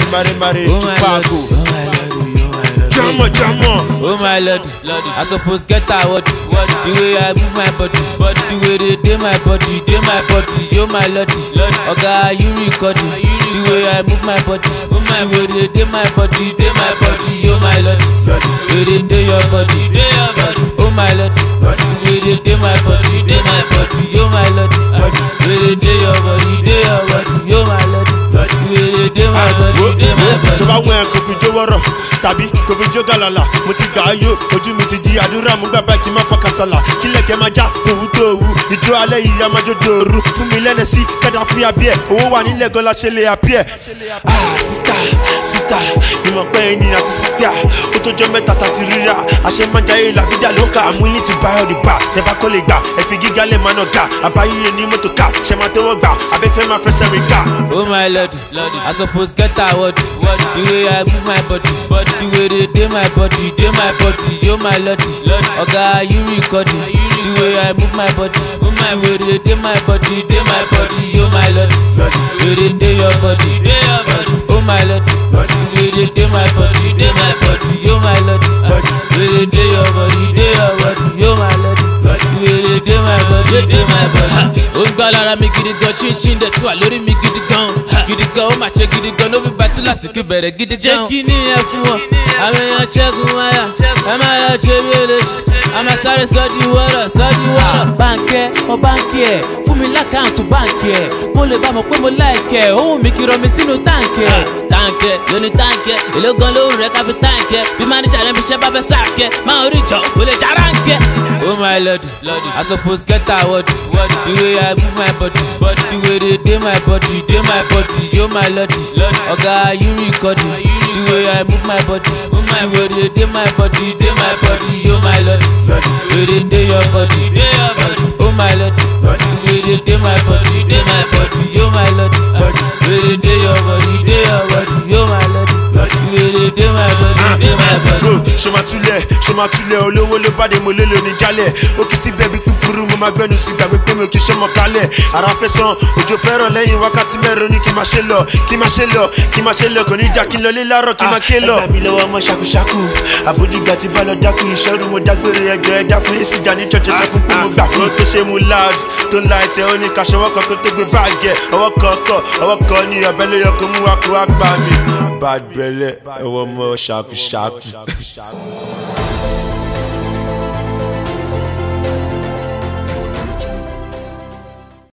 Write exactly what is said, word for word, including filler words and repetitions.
mare mare Tupaco. Jamo jamo. Oh my lord, I suppose get award. The way I move my body, the way they do my body, do my body. Yo my lord, oga you recording. The way I move my body, the way they do my body, do my body. Yo my lord, the way they do your body, do your body. Oh my lord, the way they do my body, do my body. Yo my lord, the way they do your body, do your body. Yo my lord, the way they do my body, do my body. Tó bá wẹ̀ kò fi jó wọ́rọ̀ tàbí kò fi jó gàlàlà. Mo ti gbà á yó, ojú mi ti di àdúrà mú gbàgbà kí n má fọ́ kásálà. Kílẹ̀kẹ̀ máa já tòwú tòwú, ìjó alẹ́ yìí a máa jó dòru. Fún mi lẹ́nẹ̀ sí kẹ́dà fún abí ẹ̀, owó wà nílẹ̀ gan la ṣe lè àbí ẹ̀. Ah sista sista, ìmọ̀ pé ẹni àti sítíà, ó tó jọ mẹ́ta tàti ríra. Àṣẹ máa jayé làbíjà ló kà, I'm willing to buy all the bar. Tẹ̀bá kọ́ lè gbà, ẹ fi gíga lẹ̀ máa nà ga. Àbáyé ní mọ́tò ká, ṣẹ máa tẹ́wọ́ gbà, abẹ́fẹ́ máa fẹsẹ̀ rìn ká. Oh my lord, I suppose get award. The way I move my body, the way they do my body, do my body. Yo my lord, oga you recording. The way I move my body, the way they do my body, do my body. Yo my lord, the way they do your body, do your body. Oh my lord, the way they do my body, do my body. Yo my lord, the way they do your body, do your body. Yo my lord, the way they do my body, do my body. Ó ń gbá lára mi gidi gan, chin chin dẹ̀ tún wà lórí mi gidi gan. Gidi gan, ó máa ṣe gidi gan, ló fi bàtú lásìkò bẹ̀rẹ̀ gidi gan. Jẹ́ kí ni ẹ fún wọn, àwọn èèyàn ṣẹ́gun wáyà, ẹ máa yọ ṣe bí eléṣì, a máa sáré sọ́ọ́dì wọ́rọ̀, sọ́ọ́dì wọ́rọ̀. Báńkẹ́, ọ báńkì ẹ̀, fún mi lákàntù báńkì ẹ̀, kó lè bá mọ̀ pé mo láìkẹ́, ohun mi kì í rọ mi sínú táǹkì ẹ̀. Táǹkì lóní táǹkì, èló gan lóhùn rẹ̀ ká fi táǹkì ẹ̀, bí máníjà rẹ̀ fi ṣẹ́ bá fẹ́ sáàkì ẹ̀, máa orí ìjọ kò lè jára ń kẹ́. Oh my lord, I suppose get award. The way I move my body, the way they do my body, do my body. Yo my lord, oga you recording. The way I move my body, the way they do my body, do my body. Yo my lord, the way they do your body, do your body. Oh my lord, the way they do my body, do my body. Yo my lord, the way they do your body, do your body. Yo my lord, the way they do my body, do my body. Ṣé máa túlẹ̀, ṣé máa túlẹ̀ olówó ló bá dé mo lé lóní jálẹ̀. Ó kì í sí bẹ́ẹ̀ bí kúkúrú mo máa gbẹ́nu sí gbàgbé pé mi ò kì í ṣe mọ̀ kálẹ̀. Ara fẹ́ san, òjò fẹ́ràn lẹ́yìn wákàtí mẹ́rin ní kí n máa ṣe lọ, kí n máa ṣe lọ, kí n máa ṣe lọ, kò ní jà kí n lọ lé láàárọ̀ kí n máa ké lọ. Ẹgbà mi lọ́wọ́ ọmọ ṣàkúṣàkú, àbójúgbà ti bá lọ dákú, ìṣẹ́rù mo dágbére ẹjọ́ ẹ dákun, èsì ìjà ní church sọ fún pé mo gbà fún. Tó ṣe mu loud, tó ń la ẹ̀tẹ̀ ó ní kaṣọ ọwọ́ kan tó tó gbé báàgẹ̀, ọwọ́ kan kọ̀, ọwọ́ kan ní ọ̀bẹ ló yọ kó mú wa kó wá gbà mí. Bad belle, ẹ̀wọ̀n ọmọ ṣàkúṣàkú.